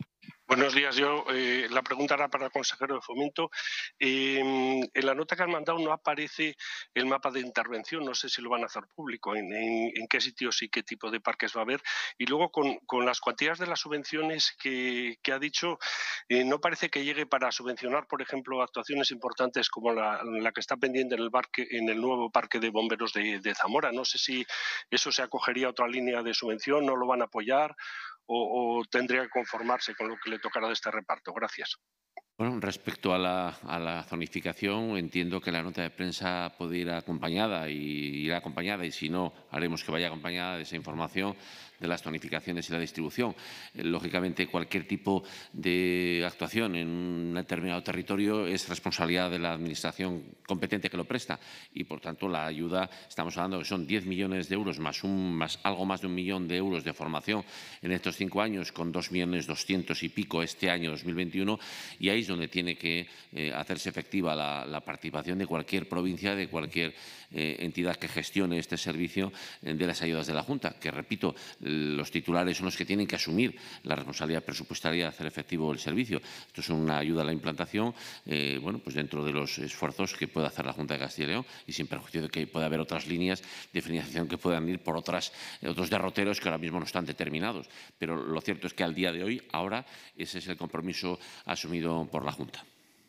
Buenos días. Yo eh, la pregunta era para el consejero de Fomento. Eh, en la nota que han mandado no aparece el mapa de intervención. No sé si lo van a hacer público, en, en, en qué sitios y qué tipo de parques va a haber. Y luego con, con las cuantías de las subvenciones que, que ha dicho, eh, no parece que llegue para subvencionar, por ejemplo, actuaciones importantes como la, la que está pendiente en el, parque, en el nuevo parque de bomberos de, de Zamora. No sé si eso se acogería a otra línea de subvención, no lo van a apoyar. O, o tendría que conformarse con lo que le tocará de este reparto. Gracias. Bueno, respecto a la, a la zonificación, entiendo que la nota de prensa puede ir acompañada y irá acompañada, y si no, haremos que vaya acompañada de esa información de las zonificaciones y la distribución. Eh, lógicamente, cualquier tipo de actuación en un determinado territorio es responsabilidad de la Administración competente que lo presta y, por tanto, la ayuda, estamos hablando que son diez millones de euros más, un, más algo más de un millón de euros de formación en estos cinco años, con dos millones doscientos y pico este año dos mil veintiuno, y ahí es donde tiene que eh, hacerse efectiva la, la participación de cualquier provincia, de cualquier eh, entidad que gestione este servicio eh, de las ayudas de la Junta, que, repito, los titulares son los que tienen que asumir la responsabilidad presupuestaria de hacer efectivo el servicio. Esto es una ayuda a la implantación, eh, bueno, pues dentro de los esfuerzos que puede hacer la Junta de Castilla y León, y sin perjuicio de que pueda haber otras líneas de financiación que puedan ir por otras, eh, otros derroteros que ahora mismo no están determinados. Pero lo cierto es que al día de hoy, ahora, ese es el compromiso asumido por la Junta.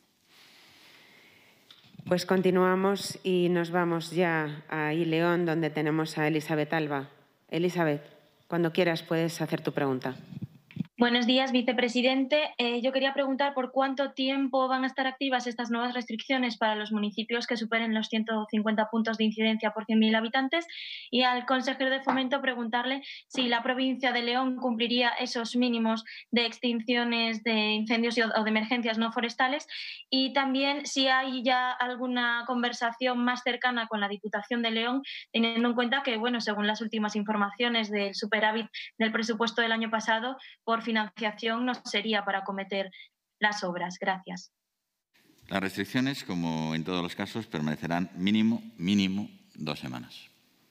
Pues continuamos y nos vamos ya a León, donde tenemos a Elizabeth Alba. Elizabeth, cuando quieras puedes hacer tu pregunta. Buenos días, vicepresidente. Eh, yo quería preguntar por cuánto tiempo van a estar activas estas nuevas restricciones para los municipios que superen los ciento cincuenta puntos de incidencia por cien mil habitantes, y al consejero de Fomento preguntarle si la provincia de León cumpliría esos mínimos de extinciones de incendios o de emergencias no forestales, y también si hay ya alguna conversación más cercana con la Diputación de León, teniendo en cuenta que, bueno, según las últimas informaciones del superávit del presupuesto del año pasado, por financiación no sería para acometer las obras. Gracias. Las restricciones, como en todos los casos, permanecerán mínimo, mínimo dos semanas.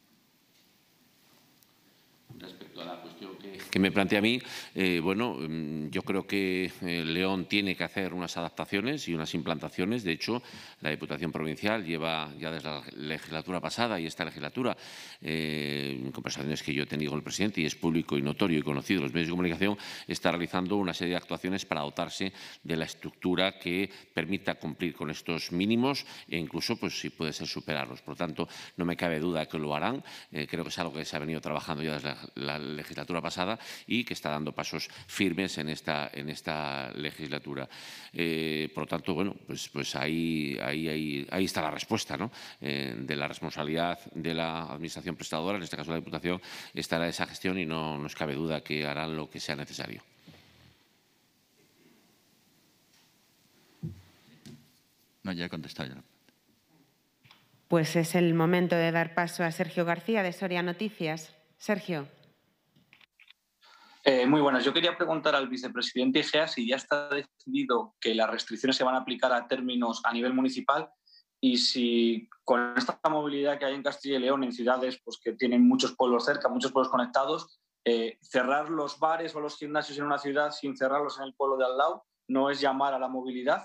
Respecto a la cuestión que, que me plantea a mí, eh, bueno, yo creo que eh, León tiene que hacer unas adaptaciones y unas implantaciones. De hecho, la Diputación Provincial lleva ya desde la legislatura pasada y esta legislatura, eh, en conversaciones que yo he tenido con el presidente, y es público y notorio y conocido en los medios de comunicación, está realizando una serie de actuaciones para dotarse de la estructura que permita cumplir con estos mínimos e incluso, pues, si puede ser, superarlos. Por lo tanto, no me cabe duda que lo harán. Eh, creo que es algo que se ha venido trabajando ya desde la la legislatura pasada y que está dando pasos firmes en esta, en esta legislatura. Eh, por lo tanto, bueno, pues, pues ahí, ahí, ahí, ahí está la respuesta, ¿no? Eh, de la responsabilidad de la Administración prestadora, en este caso la Diputación, estará esa gestión y no nos cabe duda que harán lo que sea necesario. No, ya he contestado. Ya. Pues es el momento de dar paso a Sergio García, de Soria Noticias. Sergio. Eh, muy buenas. Yo quería preguntar al vicepresidente Igea si ya está decidido que las restricciones se van a aplicar a términos a nivel municipal y si con esta movilidad que hay en Castilla y León, en ciudades pues, que tienen muchos pueblos cerca, muchos pueblos conectados, eh, cerrar los bares o los gimnasios en una ciudad sin cerrarlos en el pueblo de al lado no es llamar a la movilidad.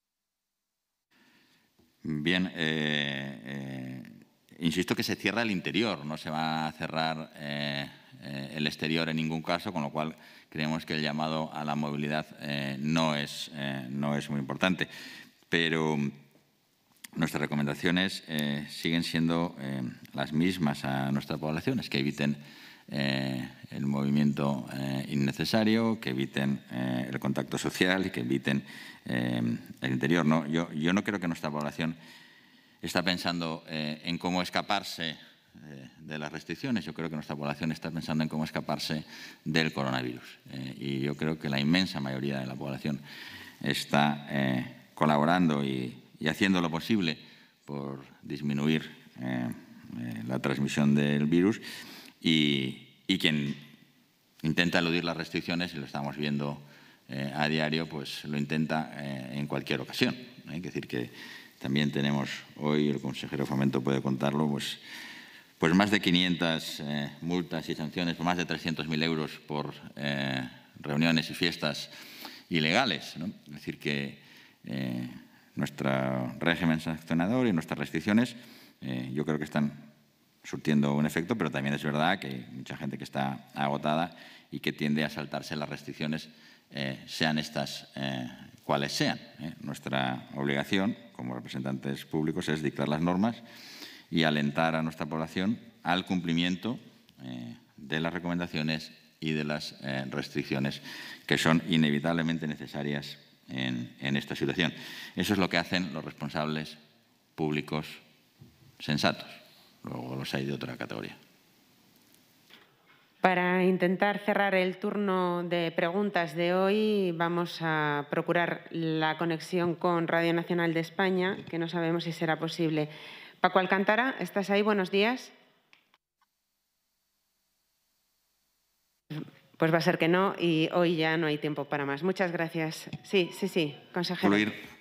Bien, eh, eh, insisto que se cierra el interior, no se va a cerrar eh, eh, el exterior en ningún caso, con lo cual creemos que el llamado a la movilidad eh, no, es, eh, no es muy importante. Pero nuestras recomendaciones eh, siguen siendo eh, las mismas a nuestra población, es que eviten eh, el movimiento eh, innecesario, que eviten eh, el contacto social y que eviten eh, el interior. ¿No? Yo, yo no creo que nuestra población está pensando eh, en cómo escaparse eh, de las restricciones. Yo creo que nuestra población está pensando en cómo escaparse del coronavirus. Eh, y yo creo que la inmensa mayoría de la población está eh, colaborando y, y haciendo lo posible por disminuir eh, eh, la transmisión del virus. Y, y quien intenta eludir las restricciones, y lo estamos viendo eh, a diario, pues lo intenta eh, en cualquier ocasión. Hay ¿eh? que decir que también tenemos hoy, el consejero de Fomento puede contarlo, pues, pues más de quinientas eh, multas y sanciones, por más de trescientos mil euros por eh, reuniones y fiestas ilegales, ¿no? Es decir, que eh, nuestro régimen sancionador y nuestras restricciones eh, yo creo que están surtiendo un efecto, pero también es verdad que hay mucha gente que está agotada y que tiende a saltarse las restricciones, eh, sean estas eh, cuales sean. ¿eh? Nuestra obligación como representantes públicos es dictar las normas y alentar a nuestra población al cumplimiento eh, de las recomendaciones y de las eh, restricciones que son inevitablemente necesarias en, en esta situación. Eso es lo que hacen los responsables públicos sensatos. Luego los hay de otra categoría. Para intentar cerrar el turno de preguntas de hoy, vamos a procurar la conexión con Radio Nacional de España, que no sabemos si será posible. Paco Alcántara, ¿estás ahí? Buenos días. Pues va a ser que no, y hoy ya no hay tiempo para más. Muchas gracias. Sí, sí, sí, consejero.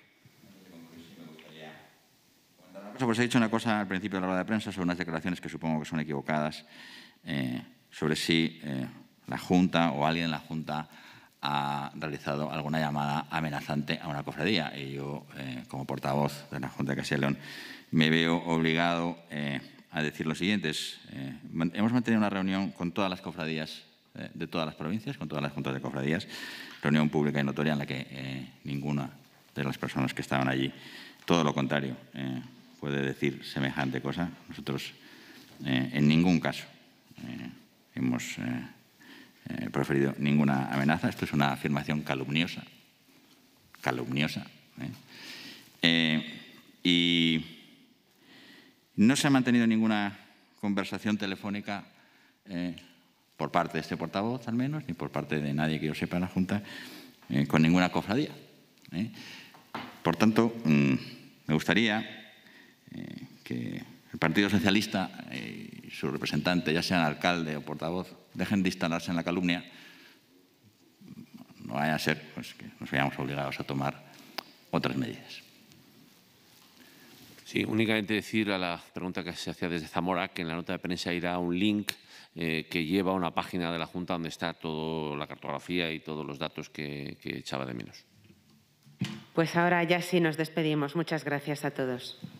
Pues he dicho una cosa al principio de la rueda de prensa sobre unas declaraciones que supongo que son equivocadas, eh, sobre si eh, la Junta o alguien en la Junta ha realizado alguna llamada amenazante a una cofradía. Y yo, eh, como portavoz de la Junta de Castilla y León, me veo obligado eh, a decir lo siguiente. Eh, hemos mantenido una reunión con todas las cofradías eh, de todas las provincias, con todas las juntas de cofradías, reunión pública y notoria en la que eh, ninguna de las personas que estaban allí, todo lo contrario, eh, puede decir semejante cosa. Nosotros eh, en ningún caso eh, hemos eh, eh, proferido ninguna amenaza. Esto es una afirmación calumniosa, calumniosa. ¿eh? Eh, y no se ha mantenido ninguna conversación telefónica eh, por parte de este portavoz, al menos, ni por parte de nadie que yo sepa en la Junta, eh, con ninguna cofradía. ¿eh? Por tanto, mmm, me gustaría Eh, que el Partido Socialista y su representante, ya sean alcalde o portavoz, dejen de instalarse en la calumnia. No vaya a ser pues, que nos veamos obligados a tomar otras medidas. Sí, únicamente decir a la pregunta que se hacía desde Zamora que en la nota de prensa irá un link eh, que lleva a una página de la Junta donde está toda la cartografía y todos los datos que, que echaba de menos. Pues ahora ya sí nos despedimos. Muchas gracias a todos.